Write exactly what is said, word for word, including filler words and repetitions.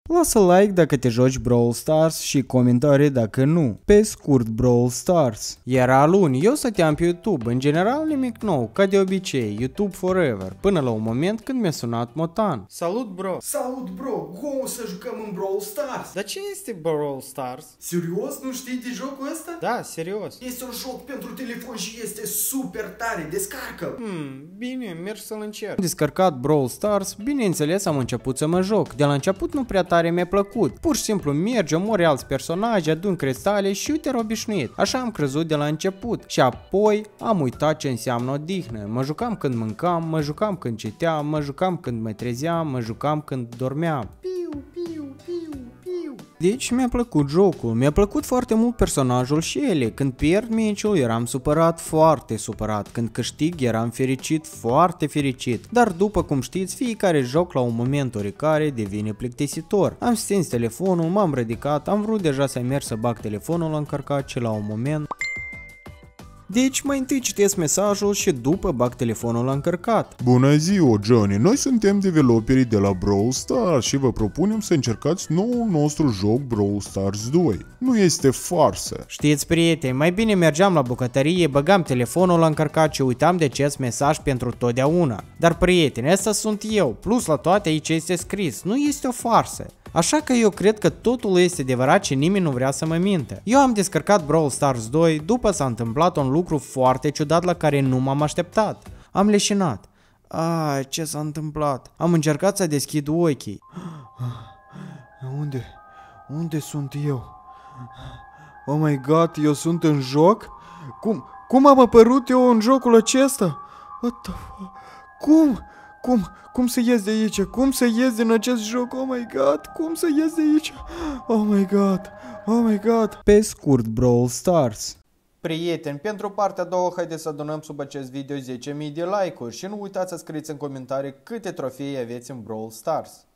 Lasă like dacă te joci Brawl Stars și comentarii dacă nu. Pe scurt, Brawl Stars. Era luni, eu stăteam pe YouTube, în general nimic nou, ca de obicei, YouTube forever, până la un moment când mi-a sunat Motan. Salut, bro! Salut, bro! Go să jucăm în Brawl Stars! Dar ce este Brawl Stars? Serios? Nu știi de jocul ăsta? Da, serios. Este un joc pentru telefon și este super tare, descarcă! Hmm, bine, merg să-l încerc. Am descărcat Brawl Stars, bineînțeles am început să mă joc. De la început nu prea tare mi-a plăcut. Pur și simplu mergi, omori alți personaje, adun cristale și uite obișnuit. Așa am crezut de la început. Și apoi am uitat ce înseamnă odihnă. Mă jucam când mâncam, mă jucam când citeam, mă jucam când mă trezeam, mă jucam când dormeam. Piu, piu, piu, piu. Deci mi-a plăcut jocul, mi-a plăcut foarte mult personajul și ele. Când pierd meciul eram supărat, foarte supărat. Când câștig eram fericit, foarte fericit. Dar după cum știți, fiecare joc la un moment oricare devine plictisitor. Am stins telefonul, m-am ridicat, am vrut deja să merg să bag telefonul la încărcat și la un moment... Deci mai întâi citesc mesajul și după bag telefonul la încărcat. Bună ziua, Johnny! Noi suntem developerii de la Brawl Stars și vă propunem să încercați noul nostru joc Brawl Stars doi. Nu este farsă. Știți, prieteni, mai bine mergeam la bucătărie, băgam telefonul la încărcat și uitam de acest mesaj pentru totdeauna. Dar prieteni, ăsta sunt eu, plus la toate aici este scris, nu este o farsă. Așa că eu cred că totul este adevărat și nimeni nu vrea să mă mintă. Eu am descărcat Brawl Stars doi după s-a întâmplat un lucru foarte ciudat la care nu m-am așteptat. Am leșinat. Ai, ce s-a întâmplat? Am încercat să deschid ochii. Unde? Unde sunt eu? Oh my god, eu sunt în joc? Cum? Cum am apărut eu în jocul acesta? What the fuck? Cum? Cum? Cum să ies de aici? Cum să ies din acest joc? Oh my god, cum să ies de aici? Oh my god, oh my god. Pe scurt, Brawl Stars. Prieteni, pentru partea a doua, haideți să adunăm sub acest video zece mii de like-uri și nu uitați să scrieți în comentarii câte trofei aveți în Brawl Stars.